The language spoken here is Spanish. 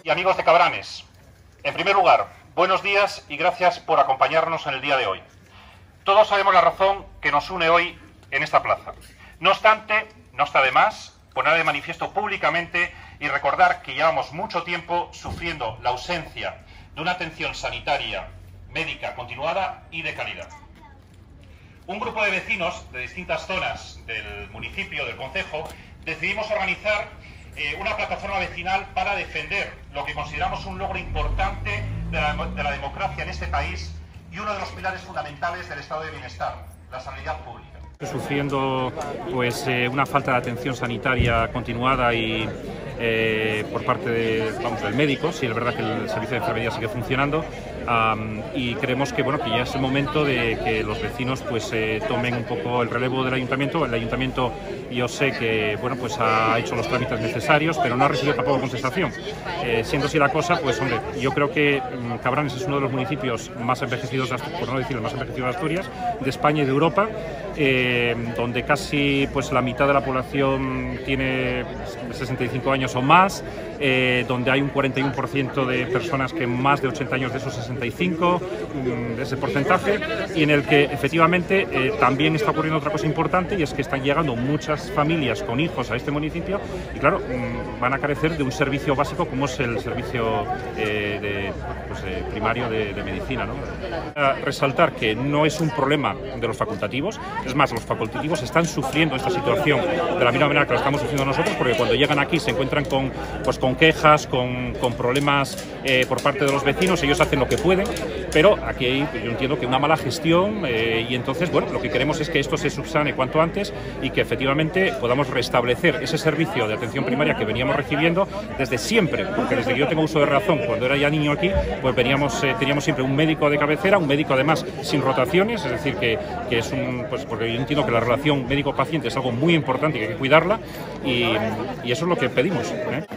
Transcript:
Y amigos de Cabranes, en primer lugar, buenos días y gracias por acompañarnos en el día de hoy. Todos sabemos la razón que nos une hoy en esta plaza. No obstante, no está de más poner de manifiesto públicamente y recordar que llevamos mucho tiempo sufriendo la ausencia de una atención sanitaria, médica, continuada y de calidad. Un grupo de vecinos de distintas zonas del municipio, del concejo, decidimos organizar una plataforma vecinal para defender lo que consideramos un logro importante de la democracia en este país y uno de los pilares fundamentales del estado de bienestar, la sanidad pública. Sufriendo una falta de atención sanitaria continuada y por parte del médico. Sí, es verdad que el servicio de enfermería sigue funcionando y creemos que ya es el momento de que los vecinos tomen un poco el relevo del ayuntamiento. El ayuntamiento, yo sé que ha hecho los trámites necesarios, pero no ha recibido tampoco contestación. Siendo así la cosa, yo creo que Cabranes es uno de los municipios más envejecidos, por no decir el más envejecido de Asturias, de España y de Europa, donde casi la mitad de la población tiene 65 años o más, donde hay un 41% de personas que más de 80 años de esos 65, de ese porcentaje, y en el que efectivamente también está ocurriendo otra cosa importante, y es que están llegando muchas familias con hijos a este municipio y claro, van a carecer de un servicio básico como es el servicio primario de medicina, ¿no? Resaltar que no es un problema de los facultativos, es más, los facultativos están sufriendo esta situación de la misma manera que la estamos sufriendo nosotros, porque cuando llegan aquí se encuentran con quejas, con problemas por parte de los vecinos. Ellos hacen lo que pueden, pero aquí yo entiendo que una mala gestión y entonces, lo que queremos es que esto se subsane cuanto antes y que efectivamente podamos restablecer ese servicio de atención primaria que veníamos recibiendo desde siempre, porque desde que yo tengo uso de razón, cuando era ya niño aquí, teníamos siempre un médico de cabecera, un médico además sin rotaciones, es decir, que es porque yo entiendo que la relación médico-paciente es algo muy importante y que hay que cuidarla, y eso es lo que pedimos, ¿eh?